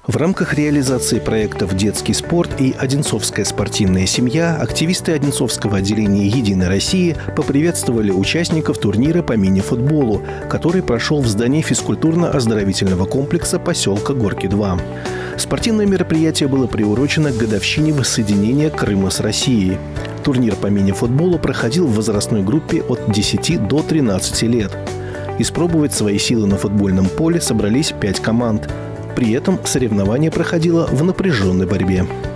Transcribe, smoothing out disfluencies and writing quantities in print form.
В рамках реализации проектов «Детский спорт» и «Одинцовская спортивная семья» активисты Одинцовского отделения «Единой России» поприветствовали участников турнира по мини-футболу, который прошел в здании физкультурно-оздоровительного комплекса поселка Горки-2. Спортивное мероприятие было приурочено к годовщине воссоединения Крыма с Россией. Турнир по мини-футболу проходил в возрастной группе от 10 до 13 лет. Испробовать свои силы на футбольном поле собрались 5 команд. При этом соревнование проходило в напряженной борьбе.